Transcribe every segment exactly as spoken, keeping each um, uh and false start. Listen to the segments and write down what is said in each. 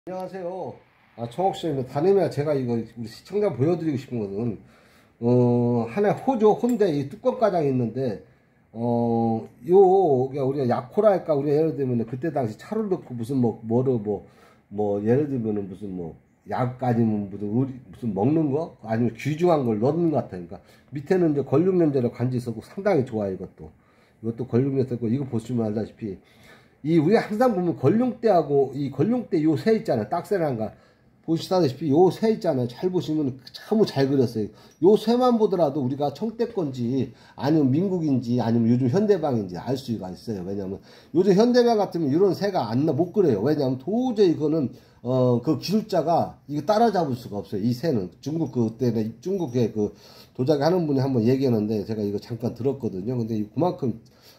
안녕하세요. 아, 청옥씨입니다. 다름이야 제가 이거 우리 시청자 보여드리고 싶은 것은 어 하나 호죠. 혼대 이 뚜껑 가장이 있는데 어요 우리가 약코라 할까 우리가 예를 들면 그때 당시 차를 넣고 무슨 뭐 뭐를 뭐 뭐 예를 들면은 무슨 뭐 약 아니면 무슨 우리 무슨 먹는 거 아니면 귀중한 걸 넣는 것 같아요. 그러니까 밑에는 이제 걸육면제로 간지 있었고 상당히 좋아요. 이것도 이것도 걸육면제 있고 이거 보시면 알다시피 이 우리 항상 보면 걸룡대하고 이 걸룡대 요 새 있잖아요. 딱새란가 보시다시피 요 새 있잖아요. 잘 보시면 참 잘 그렸어요. 요 새만 보더라도 우리가 청대 건지 아니면 민국인지 아니면 요즘 현대방인지 알 수가 있어요. 왜냐면 요즘 현대방 같으면 이런 새가 안 나 못 그려요. 왜냐면 도저히 이거는 어 그 기술자가 이거 따라잡을 수가 없어요. 이 새는 중국 그때 중국의 그 도자기 하는 분이 한번 얘기했는데 제가 이거 잠깐 들었거든요. 근데 그만큼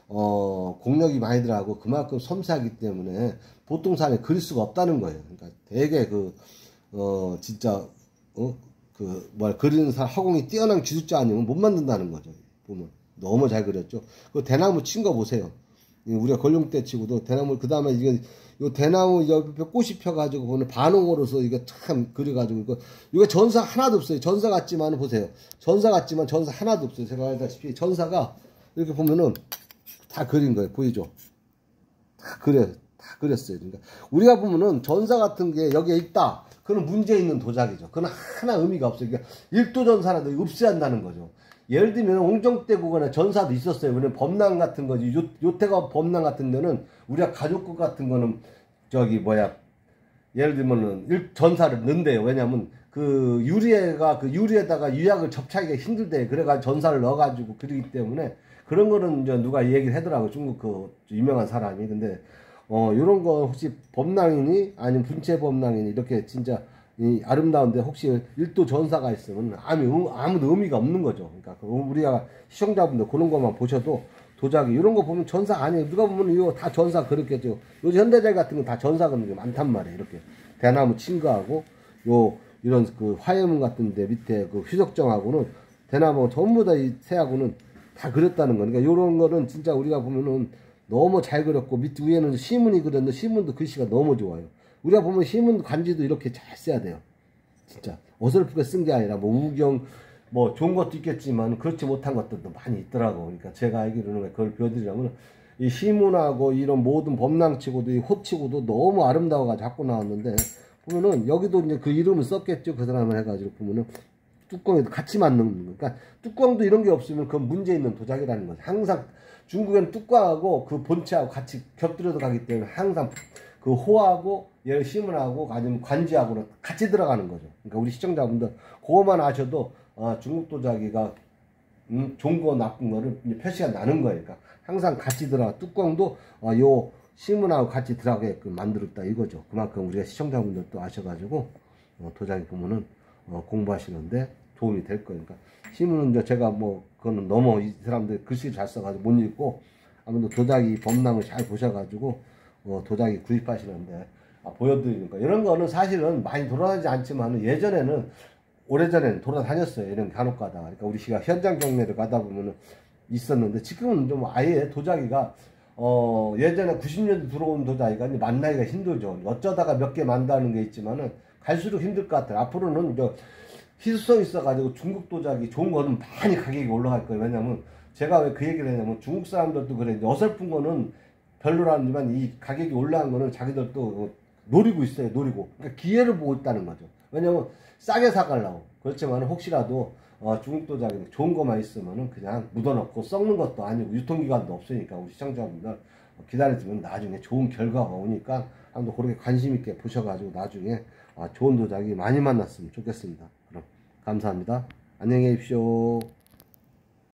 어, 공력이 많이 들어가고 그만큼 섬세하기 때문에 보통 사람이 그릴 수가 없다는 거예요. 그러니까 되게 그, 어, 진짜, 어, 그, 뭐, 그리는 사람, 허공이 뛰어난 기술자 아니면 못 만든다는 거죠. 보면. 너무 잘 그렸죠. 그 대나무 친 거 보세요. 우리가 걸룡대 치고도 대나무, 그 다음에 이게, 요 대나무 옆에 꽃이 펴가지고, 오늘 반홍으로서 이게 참 그려가지고, 이거, 이거 전사 하나도 없어요. 전사 같지만 보세요. 전사 같지만 전사 하나도 없어요. 제가 알다시피 전사가 이렇게 보면은, 다 그린 거예요. 보이죠? 다 그려, 다 그렸어요. 그러니까 우리가 보면은 전사 같은 게 여기에 있다. 그건 문제 있는 도자기죠. 그건 하나 의미가 없어요. 그러니까 일도전사라도 없애야 한다는 거죠. 예를 들면 옹정대 구간에 전사도 있었어요. 왜냐면 범랑 같은 거지. 요, 요태가 범랑 같은 데는 우리가 가족국 같은 거는 저기 뭐야 예를 들면은 일, 전사를 넣는데요. 왜냐면 그 유리에가 그 유리에다가 유약을 접착하기가 힘들대. 그래가지고 전사를 넣어가지고 그러기 때문에 그런 거는 이제 누가 얘기를 하더라고. 중국 그 유명한 사람이. 근데 어 요런 거 혹시 범랑이니 아니면 분체 범랑이니 이렇게 진짜 이 아름다운데 혹시 일도 전사가 있으면 아무 아무도 의미가 없는 거죠. 그러니까 우리가 시청자분들 그런 것만 보셔도 도자기 이런 거 보면 전사 아니에요. 누가 보면 이거 다 전사 그렇겠죠. 요즘 현대자기 같은 건 다 전사 그런 게 많단 말이에요. 이렇게 대나무 친 거하고 요 이런 그 화해문 같은데 밑에 그 휘석정하고는 대나무 전부 다 이 새하고는 다 그렸다는 거니까 그러니까 요런 거는 진짜 우리가 보면은 너무 잘 그렸고 밑 위에는 시문이 그렸는데 시문도 글씨가 너무 좋아요. 우리가 보면 시문 간지도 이렇게 잘 써야 돼요. 진짜 어설프게 쓴 게 아니라 뭐 우경 뭐 좋은 것도 있겠지만 그렇지 못한 것들도 많이 있더라고. 그러니까 제가 알기로는 그걸 보여드리려면 이 시문하고 이런 모든 범랑치고도 이 호치고도 너무 아름다워가지고 갖고 나왔는데 보면은 여기도 이제 그 이름을 썼겠죠. 그 사람을 해가지고 보면은 뚜껑에도 같이 맞는 거. 그러니까 뚜껑도 이런 게 없으면 그건 문제 있는 도자기라는 거죠. 항상 중국에는 뚜껑하고 그 본체하고 같이 곁들여서 가기 때문에 항상 그 호하고 얘를 시문하고 아니면 관지하고는 같이 들어가는 거죠. 그러니까 우리 시청자분들 그거만 아셔도 어, 중국 도자기가 음, 좋은 거 나쁜 거를 표시가 나는 거예요. 그러니까 항상 같이 들어가 뚜껑도 어, 요 시문하고 같이 들어가게끔 만들었다 이거죠. 그만큼 우리가 시청자분들도 아셔가지고 어, 도자기 보면은 어, 공부하시는데 도움이 될 거예요. 그러니까 시문은 이제 제가 뭐 그거는 너무 이 사람들 글씨를 잘 써가지고 못 읽고 아무래도 도자기 범람을 잘 보셔가지고 어, 도자기 구입하시는데 아, 보여드리니까 이런 거는 사실은 많이 돌아다니지 않지만 예전에는 오래전에는 돌아다녔어요. 이런 간혹 가다가 그러니까 우리 시가 현장 경매를 가다 보면은 있었는데 지금은 좀 아예 도자기가 어 예전에 구십 년대 들어온 도자기가 이제 만나기가 힘들죠. 어쩌다가 몇 개 만다는 게 있지만은 갈수록 힘들 것 같아요. 앞으로는 저 희소성 있어가지고 중국 도자기 좋은 거는 많이 가격이 올라갈 거예요. 왜냐면 제가 왜 그 얘기를 했냐면 중국 사람들도 그래. 어설픈 거는 별로라지만 이 가격이 올라간 거는 자기들도 노리고 있어요. 노리고. 그러니까 기회를 보고 있다는 거죠. 왜냐면 싸게 사가려고. 그렇지만 혹시라도 어, 중국 도자기 좋은 거만 있으면은 그냥 묻어놓고 썩는 것도 아니고 유통기간도 없으니까 우리 시청자분들 기다려주면 나중에 좋은 결과가 오니까 한번 그렇게 관심 있게 보셔가지고 나중에 아, 좋은 도자기 많이 만났으면 좋겠습니다. 그럼 감사합니다. 안녕히 계십시오.